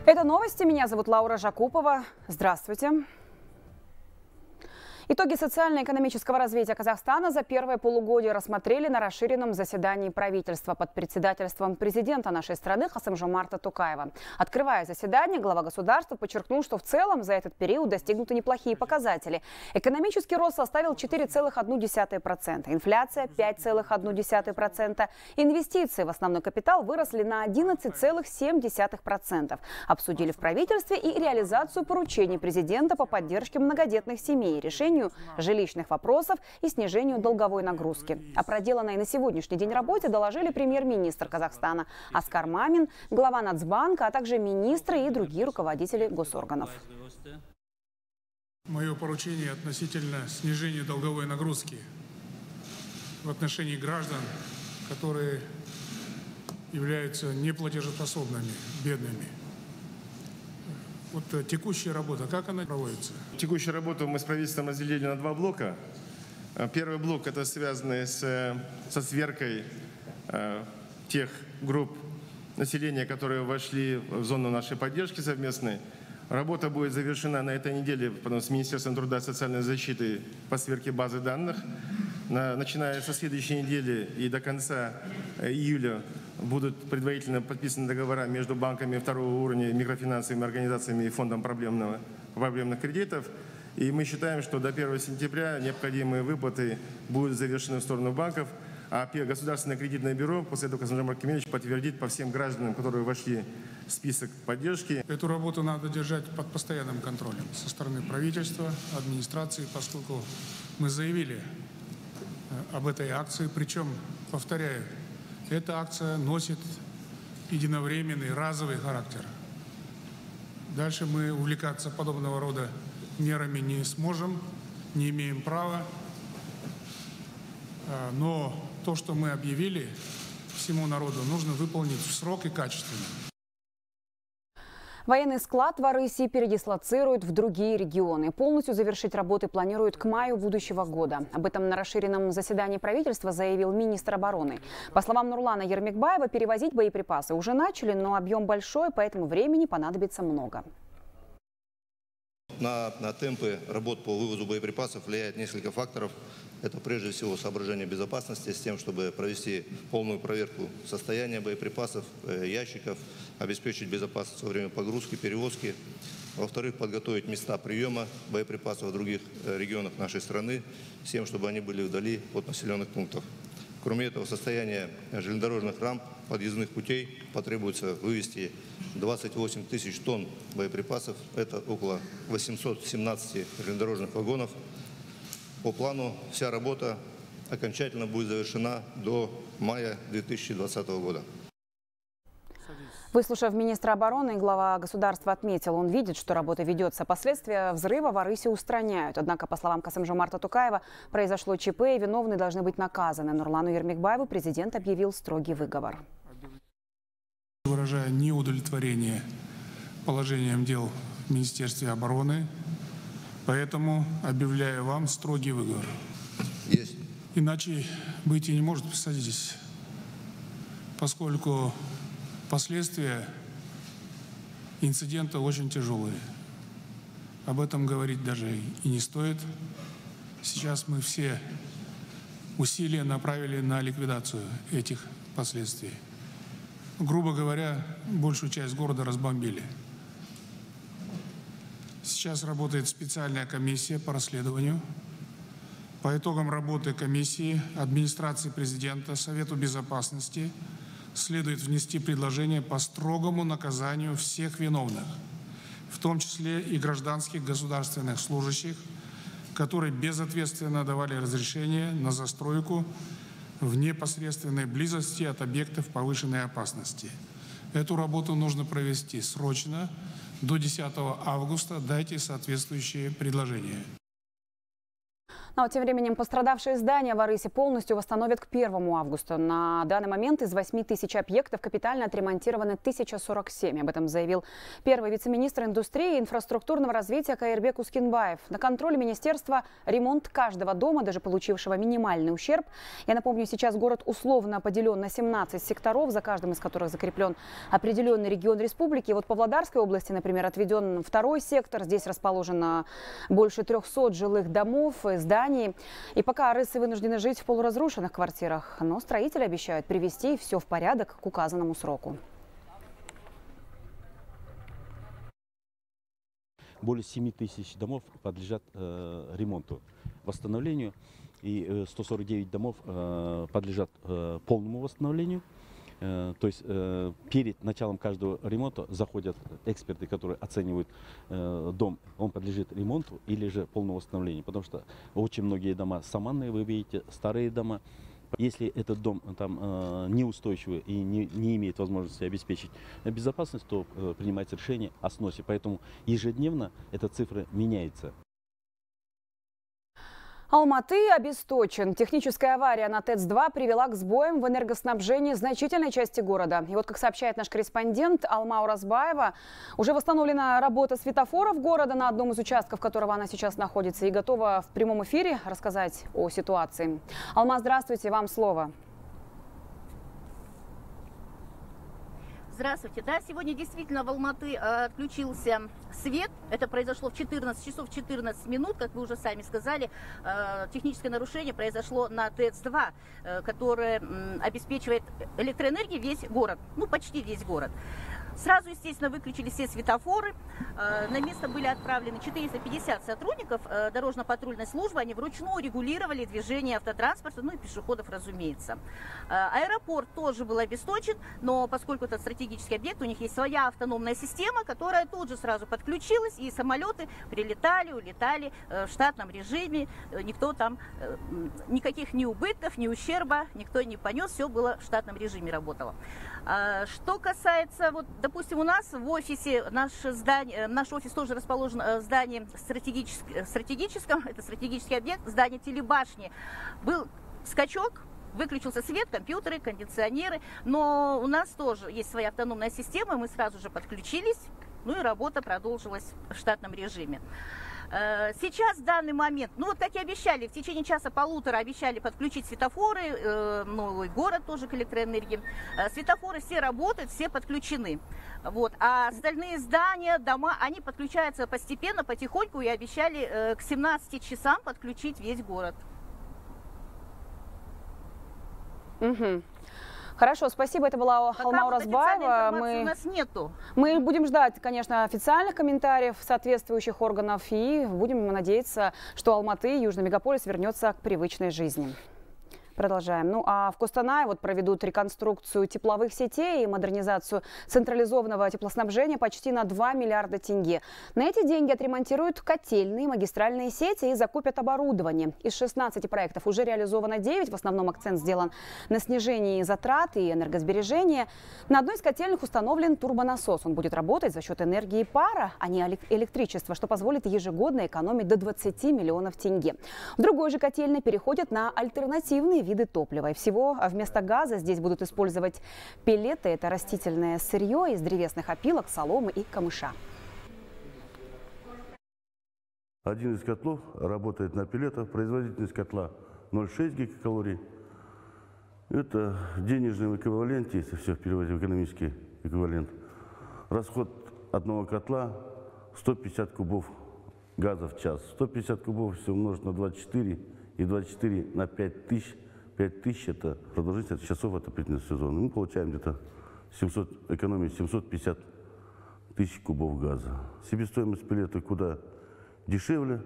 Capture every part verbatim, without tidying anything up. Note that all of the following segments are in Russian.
Это новости. Меня зовут Лаура Жакупова. Здравствуйте. Итоги социально-экономического развития Казахстана за первое полугодие рассмотрели на расширенном заседании правительства под председательством президента нашей страны Касым-Жомарта Токаева. Открывая заседание, глава государства подчеркнул, что в целом за этот период достигнуты неплохие показатели. Экономический рост составил четыре целых одна десятая процента, инфляция пять целых одна десятая процента, инвестиции в основной капитал выросли на одиннадцать целых семь десятых процента. Обсудили в правительстве и реализацию поручений президента по поддержке многодетных семей, решению жилищных вопросов и снижению долговой нагрузки. О проделанной на сегодняшний день работе доложили премьер-министр Казахстана Аскар Мамин, глава Нацбанка, а также министры и другие руководители госорганов. Мое поручение относительно снижения долговой нагрузки в отношении граждан, которые являются неплатежеспособными, бедными. Вот текущая работа, как она проводится? Текущую работу мы с правительством разделили на два блока. Первый блок – это связанный с, со сверкой э, тех групп населения, которые вошли в зону нашей поддержки совместной. Работа будет завершена на этой неделе потом с Министерством труда и социальной защиты по сверке базы данных. На, начиная со следующей недели и до конца июля будут предварительно подписаны договора между банками второго уровня, микрофинансовыми организациями и фондом проблемного, проблемных кредитов. И мы считаем, что до первого сентября необходимые выплаты будут завершены в сторону банков, а Государственное кредитное бюро после этого Касым-Жомарт Кемелевич подтвердит по всем гражданам, которые вошли в список поддержки. Эту работу надо держать под постоянным контролем со стороны правительства, администрации, поскольку мы заявили об этой акции. Причем, повторяю, эта акция носит единовременный, разовый характер. Дальше мы увлекаться подобного рода мерами не сможем, не имеем права. Но то, что мы объявили всему народу, нужно выполнить в срок и качественно. Военный склад в Арыси передислоцируют в другие регионы. Полностью завершить работы планируют к маю будущего года. Об этом на расширенном заседании правительства заявил министр обороны. По словам Нурлана Ермекбаева, перевозить боеприпасы уже начали, но объем большой, поэтому времени понадобится много. На, на темпы работ по вывозу боеприпасов влияет несколько факторов. Это прежде всего соображение безопасности с тем, чтобы провести полную проверку состояния боеприпасов, ящиков, обеспечить безопасность во время погрузки, перевозки. Во-вторых, подготовить места приема боеприпасов в других регионах нашей страны, с тем, чтобы они были вдали от населенных пунктов. Кроме этого, состояние железнодорожных рамп, подъездных путей потребуется вывести двадцать восемь тысяч тонн боеприпасов. Это около восьмисот семнадцати железнодорожных вагонов. По плану вся работа окончательно будет завершена до мая две тысячи двадцатого года. Выслушав министра обороны, глава государства отметил, он видит, что работа ведется. Последствия взрыва в Арыси устраняют. Однако, по словам Касым-Жомарта Токаева, произошло ЧП и виновные должны быть наказаны. Нурлану Ермекбаеву президент объявил строгий выговор. Выражая неудовлетворение положением дел в Министерстве обороны, поэтому объявляю вам строгий выговор. Есть. Иначе быть и не может, садитесь, поскольку последствия инцидента очень тяжелые. Об этом говорить даже и не стоит. Сейчас мы все усилия направили на ликвидацию этих последствий. Грубо говоря, большую часть города разбомбили. Сейчас работает специальная комиссия по расследованию. По итогам работы комиссии, администрации президента, Совету безопасности следует внести предложение по строгому наказанию всех виновных, в том числе и гражданских государственных служащих, которые безответственно давали разрешение на застройку в непосредственной близости от объектов повышенной опасности. Эту работу нужно провести срочно, до десятого августа. Дайте соответствующие предложения. Ну, а тем временем пострадавшие здания в Арысе полностью восстановят к первому августа. На данный момент из восьми тысяч объектов капитально отремонтированы тысяча сорок семь. Об этом заявил первый вице-министр индустрии и инфраструктурного развития Каирбек Ускинбаев. На контроле министерства ремонт каждого дома, даже получившего минимальный ущерб. Я напомню, сейчас город условно поделен на семнадцать секторов, за каждым из которых закреплен определенный регион республики. Вот в Павлодарской области, например, отведен второй сектор. Здесь расположено больше трехсот жилых домов и зданий. И пока арысы вынуждены жить в полуразрушенных квартирах, но строители обещают привести все в порядок к указанному сроку. Более семи тысяч домов подлежат э, ремонту, восстановлению, и э, сто сорок девять домов э, подлежат э, полному восстановлению. Э, то есть э, перед началом каждого ремонта заходят эксперты, которые оценивают э, дом, он подлежит ремонту или же полному восстановлению. Потому что очень многие дома саманные, вы видите, старые дома. Если этот дом там э, неустойчивый и не, не имеет возможности обеспечить безопасность, то э, принимается решение о сносе. Поэтому ежедневно эта цифра меняется. Алматы обесточен. Техническая авария на ТЭЦ два привела к сбоям в энергоснабжении значительной части города. И вот, как сообщает наш корреспондент Алма Уразбаева, уже восстановлена работа светофоров города на одном из участков, которого она сейчас находится, и готова в прямом эфире рассказать о ситуации. Алма, здравствуйте, вам слово. Здравствуйте. Да, сегодня действительно в Алматы э, отключился свет. Это произошло в четырнадцать часов четырнадцать минут, как вы уже сами сказали. Э, техническое нарушение произошло на ТЭЦ два, э, которое э, обеспечивает электроэнергией весь город, ну почти весь город. Сразу, естественно, выключили все светофоры. На место были отправлены четыреста пятьдесят сотрудников дорожно-патрульной службы. Они вручную регулировали движение автотранспорта, ну и пешеходов, разумеется. Аэропорт тоже был обесточен, но поскольку это стратегический объект, у них есть своя автономная система, которая тут же сразу подключилась, и самолеты прилетали, улетали в штатном режиме. Никто там, никаких ни убытков, ни ущерба никто не понес, все было в штатном режиме, работало. Что касается, вот, допустим, у нас в офисе, наш, здание, наш офис тоже расположен в здании стратегическом, стратегическом, это стратегический объект, здание телебашни. Был скачок, выключился свет, компьютеры, кондиционеры, но у нас тоже есть своя автономная система, мы сразу же подключились, ну и работа продолжилась в штатном режиме. Сейчас, в данный момент, ну вот как и обещали, в течение часа-полутора обещали подключить светофоры, э, новый город тоже к электроэнергии. Э, светофоры все работают, все подключены. Вот. А остальные здания, дома, они подключаются постепенно, потихоньку, и обещали э, к семнадцати часам подключить весь город. Угу. Хорошо, спасибо. Это была Алма Уразбаева. Мы... У нас нету. Мы будем ждать, конечно, официальных комментариев соответствующих органов и будем надеяться, что Алматы и Южный мегаполис вернется к привычной жизни. Продолжаем. Ну а в Костанае вот проведут реконструкцию тепловых сетей и модернизацию централизованного теплоснабжения почти на два миллиарда тенге. На эти деньги отремонтируют котельные, магистральные сети и закупят оборудование. Из шестнадцати проектов уже реализовано девять. В основном акцент сделан на снижении затрат и энергосбережения. На одной из котельных установлен турбонасос. Он будет работать за счет энергии пара, а не электричества, что позволит ежегодно экономить до двадцати миллионов тенге. В другой же котельной переходят на альтернативные виды топлива. И всего вместо газа здесь будут использовать пеллеты. Это растительное сырье из древесных опилок, соломы и камыша. Один из котлов работает на пеллетах. Производительность котла ноль целых шесть десятых гигакалорий. Это в денежном эквиваленте, если все переводить в экономический эквивалент. Расход одного котла сто пятьдесят кубов газа в час. сто пятьдесят кубов все умножить на двадцать четыре и двадцать четыре на пять тысяч. пять тысяч это продолжительность часов отопительного сезона. Мы получаем где-то семьсот, экономить семьсот пятьдесят тысяч кубов газа. Себестоимость пеллета куда дешевле.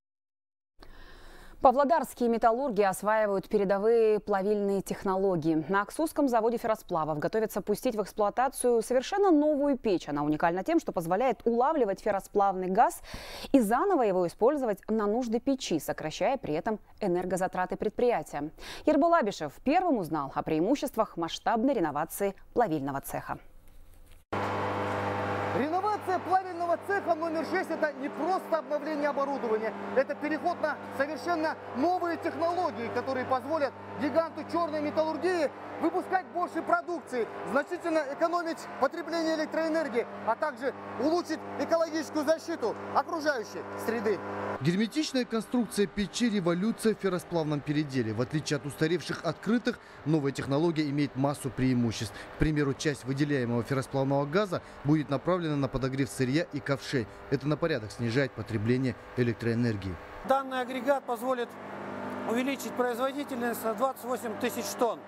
Павлодарские металлурги осваивают передовые плавильные технологии. На Аксусском заводе ферросплавов готовятся пустить в эксплуатацию совершенно новую печь. Она уникальна тем, что позволяет улавливать ферросплавный газ и заново его использовать на нужды печи, сокращая при этом энергозатраты предприятия. Ербол Абишев первым узнал о преимуществах масштабной реновации плавильного цеха. Реновация Революция плавильного цеха номер шесть – это не просто обновление оборудования, это переход на совершенно новые технологии, которые позволят гиганту черной металлургии выпускать больше продукции, значительно экономить потребление электроэнергии, а также улучшить экологическую защиту окружающей среды. Герметичная конструкция печи «Революция» в ферросплавном переделе. В отличие от устаревших открытых, новая технология имеет массу преимуществ. К примеру, часть выделяемого ферросплавного газа будет направлена на подогрев сырья и ковшей. Это на порядок снижает потребление электроэнергии. Данный агрегат позволит увеличить производительность на двадцать восемь тысяч тонн.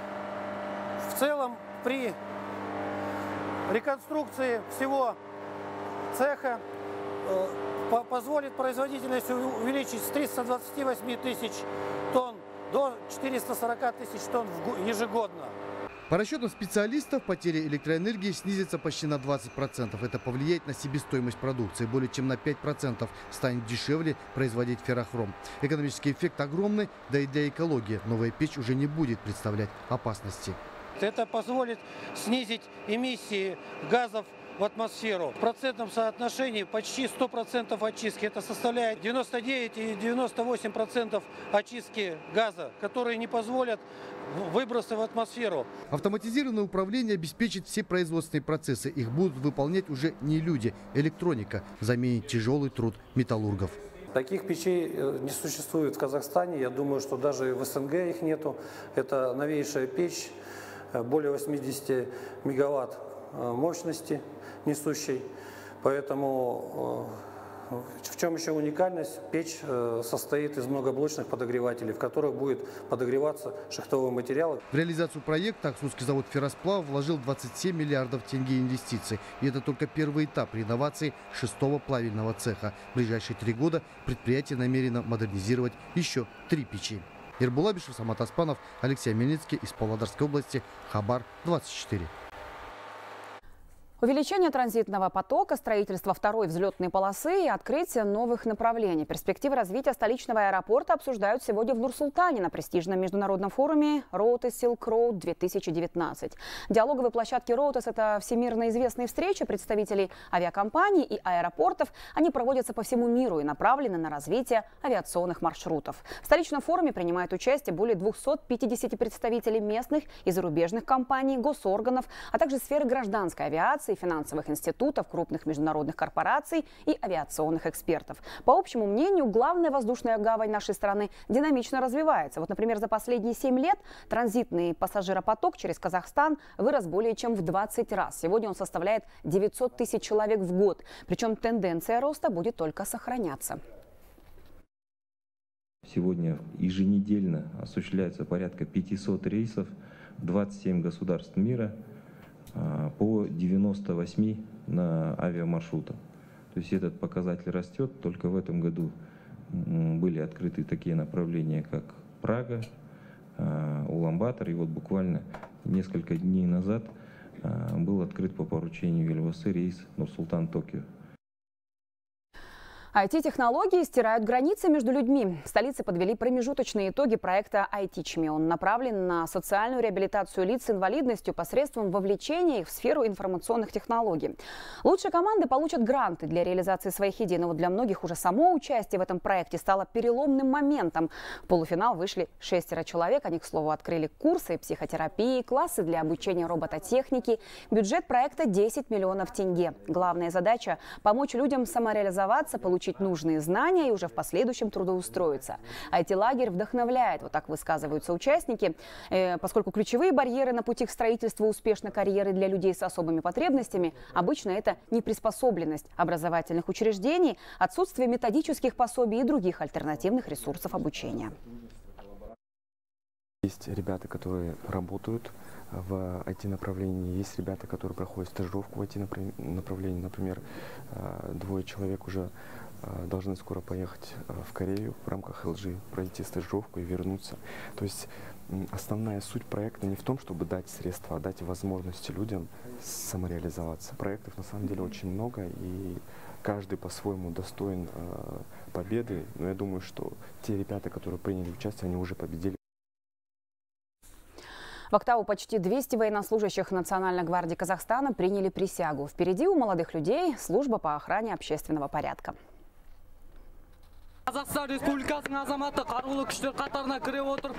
В целом, при реконструкции всего цеха позволит производительность увеличить с трёхсот двадцати восьми тысяч тонн до четырёхсот сорока тысяч тонн ежегодно. По расчетам специалистов, потери электроэнергии снизятся почти на двадцать процентов. Это повлияет на себестоимость продукции. Более чем на пять процентов станет дешевле производить феррохром. Экономический эффект огромный, да и для экологии новая печь уже не будет представлять опасности. Это позволит снизить эмиссии газов в атмосферу. В процентном соотношении почти сто процентов очистки. Это составляет девяносто девять и девяносто восемь процентов очистки газа, которые не позволят выбросы в атмосферу. Автоматизированное управление обеспечит все производственные процессы. Их будут выполнять уже не люди. Электроника заменит тяжелый труд металлургов. Таких печей не существует в Казахстане. Я думаю, что даже в СНГ их нету. Это новейшая печь, более восьмидесяти мегаватт мощности несущей. Поэтому в чем еще уникальность? Печь состоит из многоблочных подогревателей, в которых будет подогреваться шахтовой материал. В реализацию проекта Аксудский завод «Ферросплав» вложил двадцать семь миллиардов тенге инвестиций. И это только первый этап реновации шестого плавильного цеха. В ближайшие три года предприятие намерено модернизировать еще три печи. Ербул Абишев, Самат Аспанов, Алексей Мельницкий из Павлодарской области. Хабар двадцать четыре. Увеличение транзитного потока, строительство второй взлетной полосы и открытие новых направлений. Перспективы развития столичного аэропорта обсуждают сегодня в Нур-Султане на престижном международном форуме Routes Silk Road две тысячи девятнадцать. Диалоговые площадки Routes – это всемирно известные встречи представителей авиакомпаний и аэропортов. Они проводятся по всему миру и направлены на развитие авиационных маршрутов. В столичном форуме принимают участие более двухсот пятидесяти представителей местных и зарубежных компаний, госорганов, а также сферы гражданской авиации, финансовых институтов, крупных международных корпораций и авиационных экспертов. По общему мнению, главная воздушная гавань нашей страны динамично развивается. Вот, например, за последние семь лет транзитный пассажиропоток через Казахстан вырос более чем в двадцать раз. Сегодня он составляет девятьсот тысяч человек в год. Причем тенденция роста будет только сохраняться. Сегодня еженедельно осуществляется порядка пятисот рейсов в двадцать семь государств мира по девяноста восьми на авиамаршрутах. То есть этот показатель растет. Только в этом году были открыты такие направления, как Прага, Улан-Батор. И вот буквально несколько дней назад был открыт по поручению Елбасы рейс Нур-Султан-Токио. ай ти-технологии стирают границы между людьми. В столице подвели промежуточные итоги проекта iTeach.me. Он направлен на социальную реабилитацию лиц с инвалидностью посредством вовлечения их в сферу информационных технологий. Лучшие команды получат гранты для реализации своих идей. Но вот для многих уже само участие в этом проекте стало переломным моментом. В полуфинал вышли шестеро человек. Они, к слову, открыли курсы психотерапии, классы для обучения робототехники. Бюджет проекта десять миллионов тенге. Главная задача – помочь людям самореализоваться, получить нужные знания и уже в последующем трудоустроиться. ай ти-лагерь вдохновляет, вот так высказываются участники, э, поскольку ключевые барьеры на пути к строительству успешной карьеры для людей с особыми потребностями обычно это неприспособленность образовательных учреждений, отсутствие методических пособий и других альтернативных ресурсов обучения. Есть ребята, которые работают в ай ти-направлении, есть ребята, которые проходят стажировку в ай ти-направлении. Например, двое человек уже должны скоро поехать в Корею в рамках эл джи, пройти стажировку и вернуться. То есть основная суть проекта не в том, чтобы дать средства, а дать возможности людям самореализоваться. Проектов на самом деле очень много, и каждый по-своему достоин победы. Но я думаю, что те ребята, которые приняли участие, они уже победили. В Актау почти двести военнослужащих Национальной гвардии Казахстана приняли присягу. Впереди у молодых людей служба по охране общественного порядка. Казахстан Республикасының азаматы қарулы күштер қатарына кіріп отыр.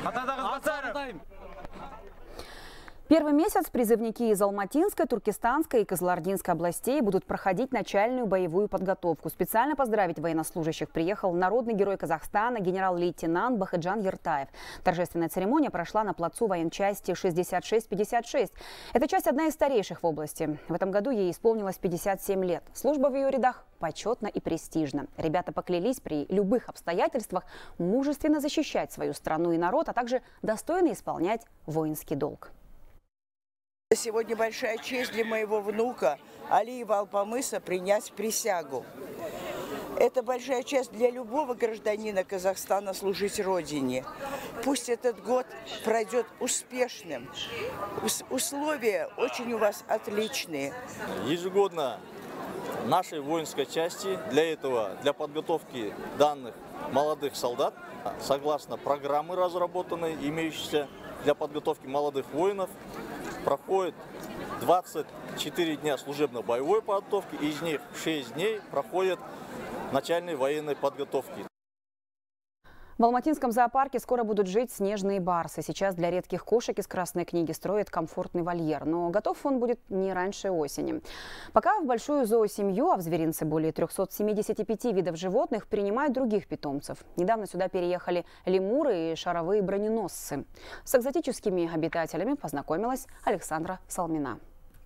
Первый месяц призывники из Алматинской, Туркестанской и Кызылординской областей будут проходить начальную боевую подготовку. Специально поздравить военнослужащих приехал народный герой Казахстана генерал-лейтенант Бахыджан Ертаев. Торжественная церемония прошла на плацу военчасти шестьдесят шесть пятьдесят шесть. Эта часть одна из старейших в области. В этом году ей исполнилось пятьдесят семь лет. Служба в ее рядах почетна и престижна. Ребята поклялись при любых обстоятельствах мужественно защищать свою страну и народ, а также достойно исполнять воинский долг. Сегодня большая честь для моего внука Алиева Алпамыса принять присягу. Это большая честь для любого гражданина Казахстана служить Родине. Пусть этот год пройдет успешным. Условия очень у вас отличные. Ежегодно нашей воинской части для этого, для подготовки данных молодых солдат, согласно программы разработанной, имеющейся для подготовки молодых воинов, проходит двадцать четыре дня служебно-боевой подготовки, из них шесть дней проходят начальной военной подготовки. В Алматинском зоопарке скоро будут жить снежные барсы. Сейчас для редких кошек из Красной книги строят комфортный вольер. Но готов он будет не раньше осени. Пока в большую зоосемью, а в зверинце более трёхсот семидесяти пяти видов животных, принимают других питомцев. Недавно сюда переехали лемуры и шаровые броненосцы. С экзотическими обитателями познакомилась Александра Салмина.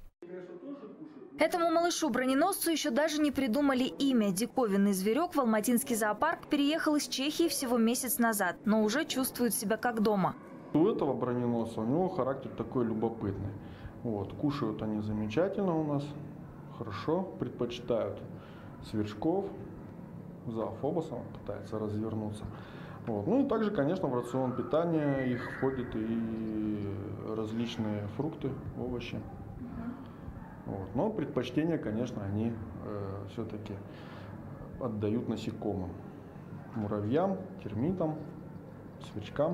Этому малышу-броненосцу еще даже не придумали имя. Диковинный зверек в Алматинский зоопарк переехал из Чехии всего месяц назад, но уже чувствует себя как дома. У этого броненосца у него характер такой любопытный. Вот, кушают они замечательно у нас, хорошо, предпочитают сверчков, зоофобусом пытается развернуться. Вот. Ну и также, конечно, в рацион питания их входят и различные фрукты, овощи. Вот. Но предпочтение, конечно, они э, все-таки отдают насекомым. Муравьям, термитам, сверчкам.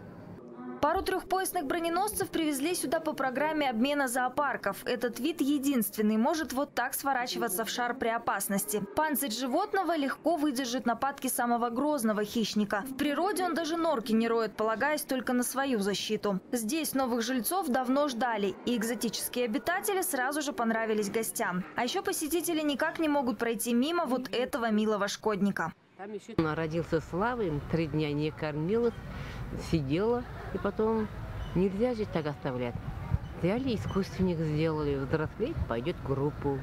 Пару трехпоясных броненосцев привезли сюда по программе обмена зоопарков. Этот вид единственный может вот так сворачиваться в шар при опасности. Панцирь животного легко выдержит нападки самого грозного хищника. В природе он даже норки не роет, полагаясь только на свою защиту. Здесь новых жильцов давно ждали, и экзотические обитатели сразу же понравились гостям. А еще посетители никак не могут пройти мимо вот этого милого шкодника. Там еще родился Славой, три дня не кормила, сидела, и потом нельзя же так оставлять. Взяли, искусственник сделали, взрослеть, пойдет в группу.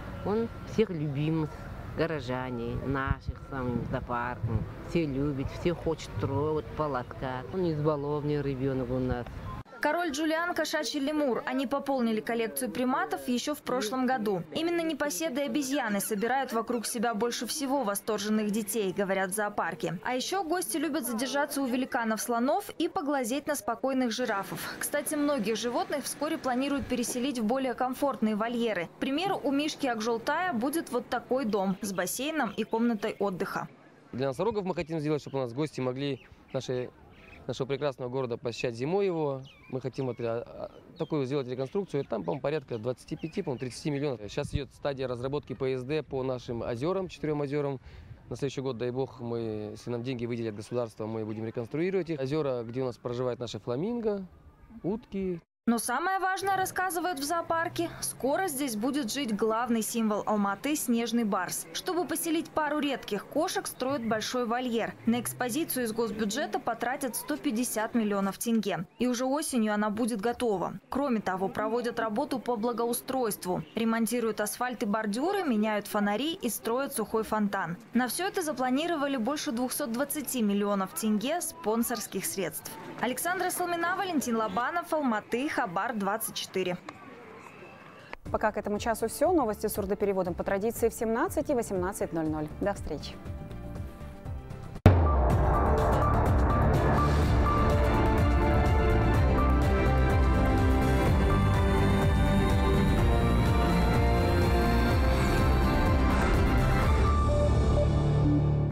Он всех любим, горожане, наших самым зоопарком. Все любят, все хочет трогать, полоскать. Он избалованный ребенок у нас. Король Джулиан – кошачий лемур. Они пополнили коллекцию приматов еще в прошлом году. Именно непоседы и обезьяны собирают вокруг себя больше всего восторженных детей, говорят в зоопарке. А еще гости любят задержаться у великанов-слонов и поглазеть на спокойных жирафов. Кстати, многих животных вскоре планируют переселить в более комфортные вольеры. К примеру, у Мишки Акжолтая будет вот такой дом с бассейном и комнатой отдыха. Для носорогов мы хотим сделать, чтобы у нас гости могли наши... нашего прекрасного города посещать зимой его. Мы хотим вот такую сделать реконструкцию. Там, по-моему, порядка двадцати пяти, по-моему, тридцати миллионов. Сейчас идет стадия разработки П С Д по нашим озерам, четырем озерам. На следующий год, дай бог, мы, если нам деньги выделят государство, мы будем реконструировать их. Озера, где у нас проживают наши фламинго, утки. Но самое важное, рассказывают в зоопарке, скоро здесь будет жить главный символ Алматы – снежный барс. Чтобы поселить пару редких кошек, строят большой вольер. На экспозицию из госбюджета потратят сто пятьдесят миллионов тенге. И уже осенью она будет готова. Кроме того, проводят работу по благоустройству. Ремонтируют асфальт и бордюры, меняют фонари и строят сухой фонтан. На все это запланировали больше двухсот двадцати миллионов тенге спонсорских средств. Александра Салмина, Валентин Лобанов, Алматы, Хабар двадцать четыре. Пока к этому часу все. Новости с сурдопереводом по традиции в семнадцать и восемнадцать ноль ноль. До встречи.